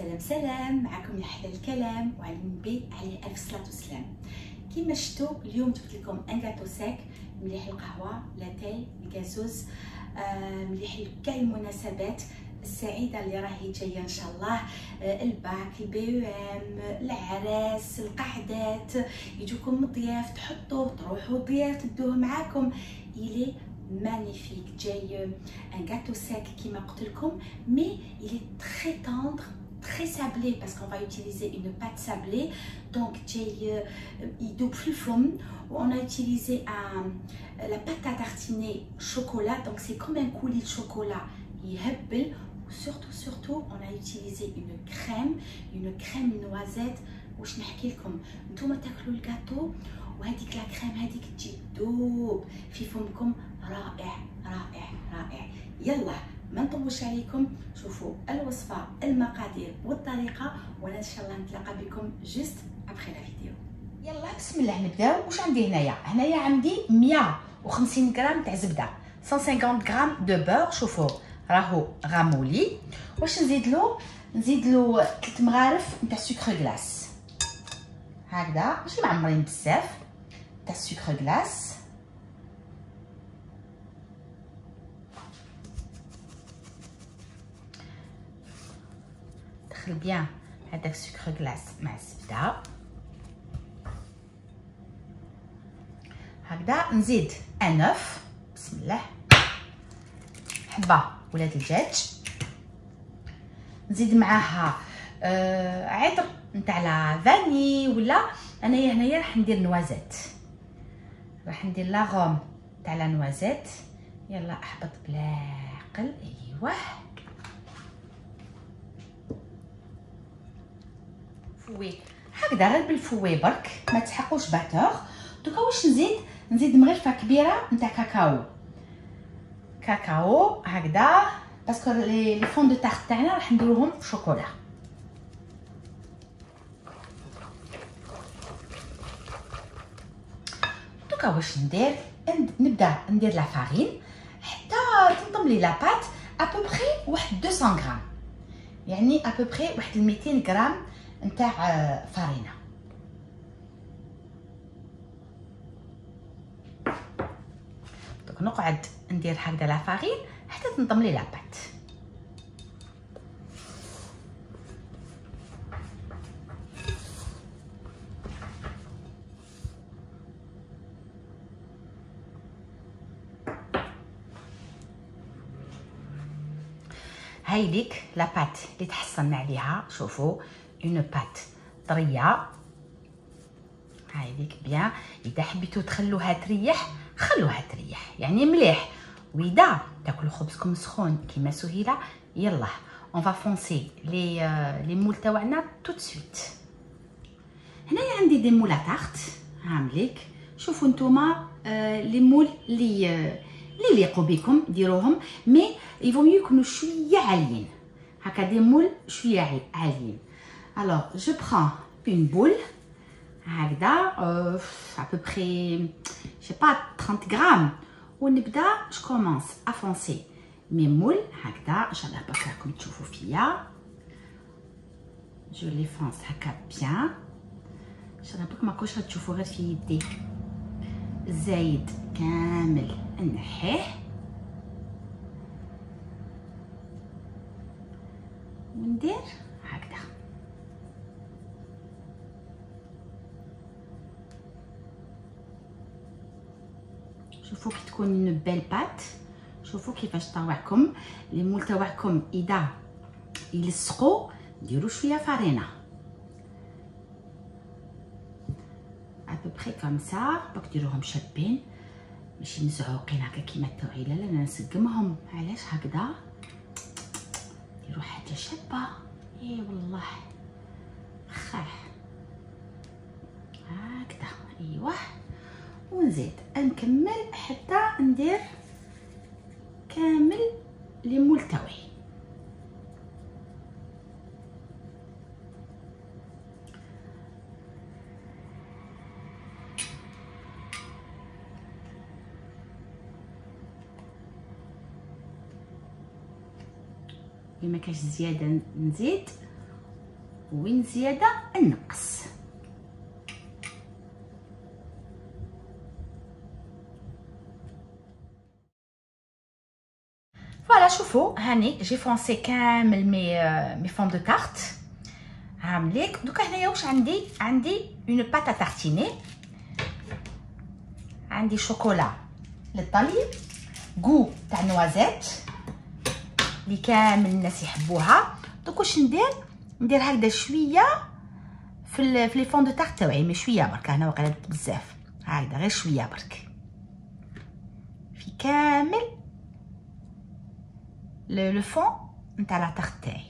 سلام سلام، معكم يحيى الكلام وعلى النبي عليه الف صلاه والسلام. كيما شفتوا اليوم جبت لكم ان غاتو ساك مليح القهوه لاتاي الكازوز، مليح لكاع المناسبات السعيده اللي راهي جايه ان شاء الله. الباك، البي ام، العراس، القعدات، يجوكم الضياف تحطوه، تروحوا الضياف تدوه معاكم. إلي magnifique, جاي un gâteau sec كيما قلت لكم, mais il est très tendre, très sablé parce qu'on va utiliser une pâte sablée, donc جاي يدوب في الفم. on a utilisé la pâte à tartiner chocolat, donc c'est comme un coulis de chocolat يهبل. surtout on a utilisé une crème noisette. واش نحكي لكم, نتوما تاكلوا الكاطو وهذيك لا كريم هذيك تجي تذوب في فمكم, رائع رائع رائع. يلا ما نطولش عليكم, شوفوا الوصفه, المقادير والطريقه, وانا ان شاء الله نتلاقى بكم جوست ابخي لا فيديو. يلا بسم الله نبداو. واش عندي هنايا عندي 150 غرام تاع زبده، 150 غرام دو بور. شوفوا راهو غامولي. واش نزيد له 3 مغارف نتاع سكر غلاس هكذا، ماشي معمرين بزاف تاع سكر غلاس. دخل بيان هذاك سكر غلاس مع الزبده هكذا. نزيد انوف، بسم الله، حبه ولاد الدجاج. نزيد معاها عطر نتاع لا فاني، ولا انايا هنايا راح ندير نوازيت، راح ندير لاغوم تاع لا نوازيت. يلا احبط بلا عقل. ايوه فوي هكذا، غير بالفوي برك، ما تحقوش باتور. دوكا واش نزيد مغرفه كبيره نتاع كاكاو هكذا، باسكو لي فون دو تارت تاعنا راح نديروهم شوكولا. دوكا واش نبدا ندير لا فارين حتى تنضم لي لا بات ابوبري واحد 200 غرام، يعني ابوبري واحد 200 غرام نتاع فارينه. دوك نقعد ندير هكذا لا فارين حتى تنضم لي لا بات. هاي ديك لا بات اللي تحصلنا عليها. شوفوا اون بات طريه، هاي ديك بيان. اذا حبيتو تخلوها تريح خلوها تريح، يعني مليح. واذا تاكلوا خبزكم سخون كيما سهيله، يلا اون فا فونسي لي مول تاعنا تو دو سويت. هنايا عندي دي مولا تارت هامليك. شوفوا نتوما لي مول اللي يليقوا بكم ديروهم، مي يفو ميو يكونوا شويه عاليين هكا، دي مول شويه عاليين. الوغ جو بران اون بول هكذا ابوبري جي با 30 غرام، ونبدا جو كومونس افونسي مي مول هكذا. ان شاء الله برك راكم تشوفوا فيا، جو لي فونس هكا بيان. ان شاء الله برك ماكوش غتشوفوا غير في يدي. الزايد كامل نحيه، وندير هكذا. شوفوا كي تكون اون بيل بات، شوفوا كيفاش طاوعكم لي مول تاعكم. اذا يلصقوا ديروا شويه فارينه ابوبري كوم سا، باك ديروهم شابين ماشي مزعوقين هكا كيما التوعي. لا انا نسقمهم، علاش هكذا ديروا حاجه شابه. اي والله خاح هكذا. ايوه ونزيد نكمل حتى ندير كامل لي مول تاوعي. ما كاش زياده نزيد، وين زياده نقص. فوالا شوفوا هاني جي فونسي كامل مي فون دو تارت عامليك. دوكا هنايا واش عندي اون بات تارتيني، عندي شوكولا للطلي غو تاع نوازيت اللي كامل الناس يحبوها. دوك واش ندير هكذا شويه في لي فون دو تارت تاعي، مي شويه برك، انا واقيلا بزاف هكذا غير شويه برك في كامل لو فون نتاع لا تارت تاعي.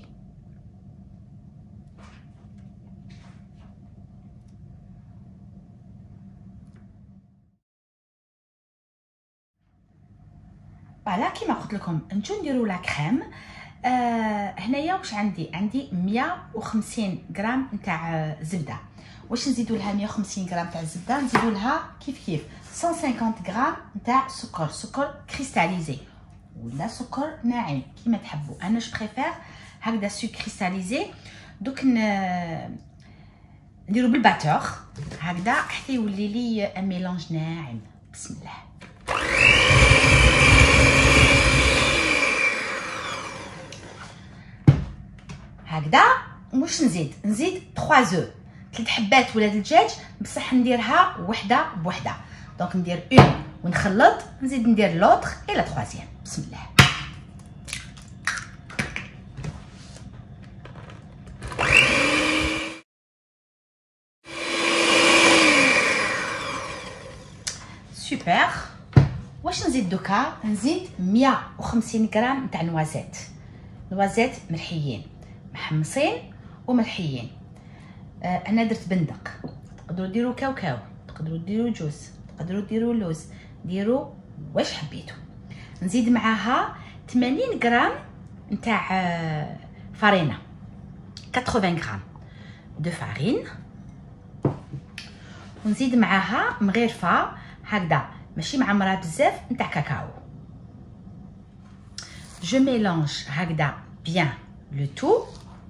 فوالا كيما قلت لكم نجيو نديرو لا كريم. هنايا واش عندي 150 غرام نتاع زبده. واش نزيدو لها 150 غرام تاع الزبده؟ نزيدو لها كيف 150 غرام نتاع سكر كريستاليزي ولا سكر ناعم كيما تحبوا. انا جو بريفير هكذا سكر كريستاليزي. دوك نديرو بالباتور هكذا حتى يولي لي ان ميلونج ناعم. بسم الله. هكذا واش نزيد 3 زو، 3 حبات ولا الدجاج، بصح نديرها وحده بوحده. دونك ندير اون ونخلط، نزيد ندير لوطر الى تخوازيام. بسم الله. سوبر. واش نزيد دوكا؟ نزيد 150 غرام تاع نوازيت مرحيين محمصين وملحيين. انا درت بندق، تقدروا ديروا كاوكاو، تقدروا ديروا جوز، تقدروا ديروا لوز، ديروا واش حبيتوا. نزيد معاها 80 غرام نتاع فارينه، 80 غرام دو فارين. ونزيد معاها مغرفه هكذا ماشي معمره بزاف نتاع كاكاو. جو ميلونج هكذا بيان لو تو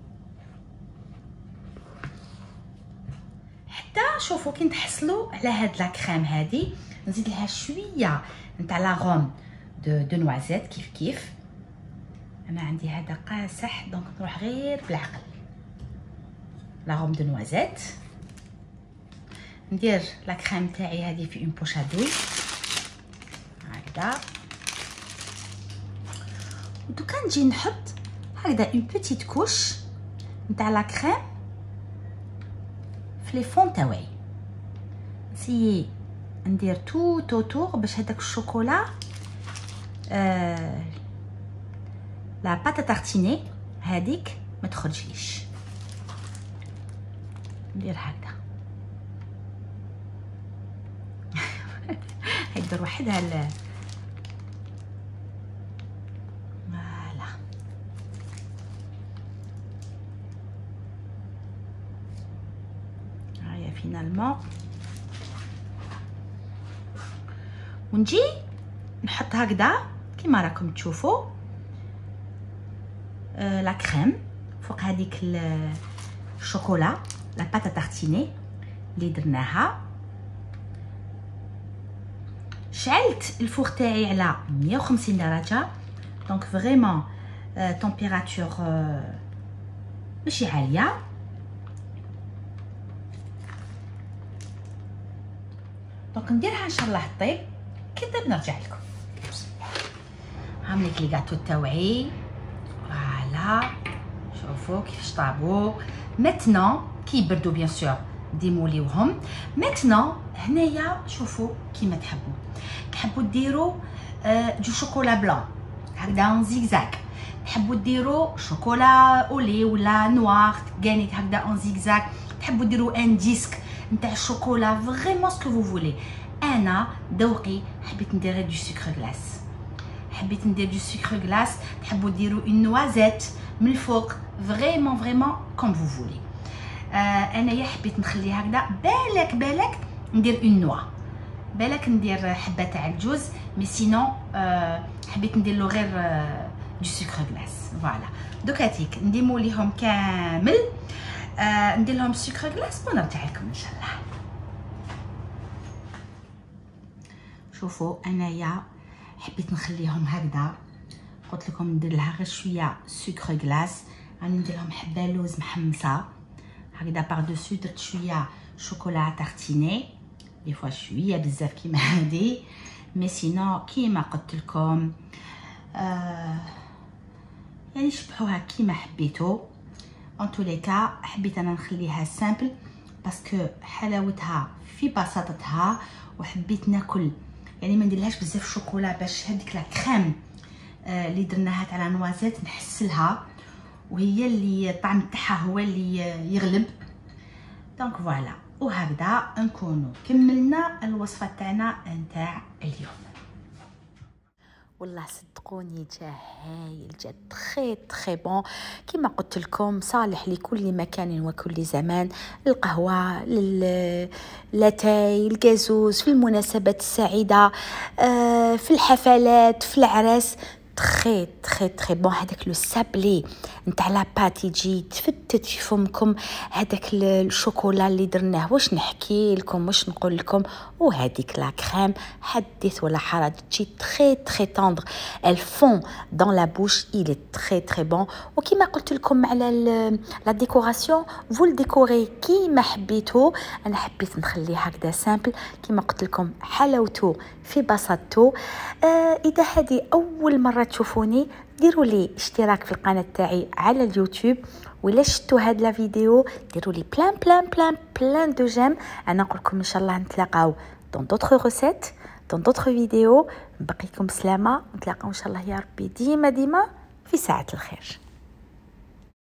حتى شوفوا كي نتحصلوا على هاد لا كريم هادي. نزيد لها شويه نتاع لاغوم دو نوازيت كيف انا عندي هذا قاصح، دونك نروح غير بالعقل. لاغوم دو نوازيت. ندير لا كريم تاعي هذه في اون بوش ادوي هكذا. ودوكا نجي نحط هكذا اون بوتيت كوش نتاع لا كريم في لي فون تاوعي. نسيي ندير تو توتور باش هذاك الشوكولا لا بات تارتيني هذيك ما تخرجليش. ندير هكذا هيدير وحدها فوالا. هيا فينالمون ونجي نحط هكذا كيما راكم تشوفوا لا كريم فوق هذيك الشوكولا لا بات تارتيني اللي درناها. شعلت الفور تاعي على 150 درجه، دونك فريمون تمبيراتور ماشي عاليه. دونك نديرها ان شاء الله طيب كي طيب نرجع لكم. هامليك لي غاتو تاوعي فوالا شوفوا كيفاش طابوا. ماتنون كي يبردوا بيان سور ديموليوهم. ماتنون هنايا شوفوا كيما تحبوا ديروا دو شوكولا بلون هكذا اون زيغزاك، تحبوا ديروا شوكولا اولي ولا نوار كانيت هكذا اون زيغزاك، تحبوا ديروا ان ديسك نتاع الشوكولا فريمون سكو فو فولي. انا ذوقي حبيت ندير دو سكر غلاس، حبيت ندير دو سكر غلاس. تحبوا ديروا اون نوازيت من الفوق فريمون كوم فو فولي. انايا حبيت نخلي هكذا. بالك ندير اون نوا، بالك ندير حبه تاع الجوز، مي سينون حبيت ندير له غير دو سكر غلاس. فوالا دوك هاتيك نديمو ليهم كامل. ندير لهم سكر غلاس ونرجع لكم ان شاء الله. شوفوا انايا حبيت نخليهم هكذا، قلت لكم ندير لها غير شويه سكر غلاس، غادي ندير لهم حبه لوز محمصه هكذا باغ دوسو، درت شويه شوكولا تارتيني دي فوا شويه بزاف كيما هادي، مي سينو كيما قلت لكم يعني شبحوها كيما حبيتو. ان تو لي كا حبيت انا نخليها سامبل باسكو حلاوتها في بساطتها، وحبيت ناكل يعني ما نديرلهاش بزاف شوكولا باش هذيك لا كريم اللي درناها تاع نوازيت نحسلها، وهي اللي الطعم تاعها هو اللي يغلب. دونك فوالا، وهكذا نكونوا كملنا الوصفه تاعنا نتاع اليوم. والله صدقوني جا هايل، جا تري بون كما قلت لكم، صالح لكل مكان وكل زمان، القهوه، لاتاي، الجازوز، في المناسبات السعيده، في الحفلات، في العراس، تري بون. هذاك لو سابلي نتاع لا بات يجي تفتت في فمكم، هذاك الشوكولا اللي درناه واش نحكي لكم واش نقول لكم، وهذيك لا كريم حدث ولا حرج، تجي تري طوندر، الفون دون لا بوش، il est تري بون. وكما قلت لكم على لا ديكوراسيون، فو ديكوري كيما حبيتو، انا حبيت نخليه هكذا سامبل كيما قلت لكم، حلاوته في بساطته. اذا هذه اول مره تشوفوني ديروا لي اشتراك في القناه تاعي على اليوتيوب، ولا شفتوا هاد لا فيديو ديروا لي بلان دو جيم. انا نقول لكم ان شاء الله نتلاقاو دون دوطخ ريسيت دون دوطخ فيديو. نبقيكم بسلامه، نتلاقاو ان شاء الله يا ربي ديما في ساعه الخير.